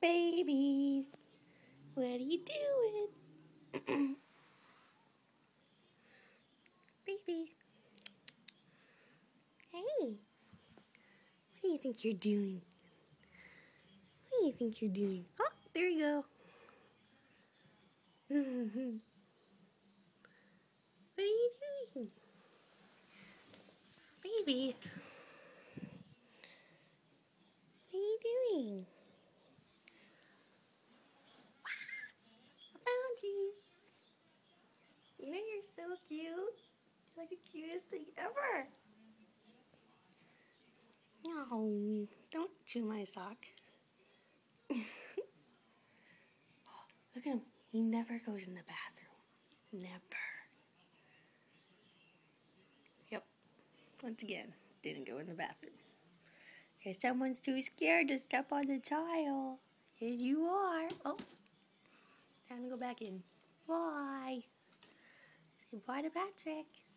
Baby, what are you doing? Baby. Hey. What do you think you're doing? What do you think you're doing? Oh, there you go. What are you doing? Baby. What are you doing? I found you. You know you're so cute. You're like the cutest thing ever. No, don't chew my sock. Look at him. He never goes in the bathroom. Never. Yep. Once again, didn't go in the bathroom. Because someone's too scared to step on the tile. Yes, you are. Oh. Time to go back in. Bye. Say bye to Patrick.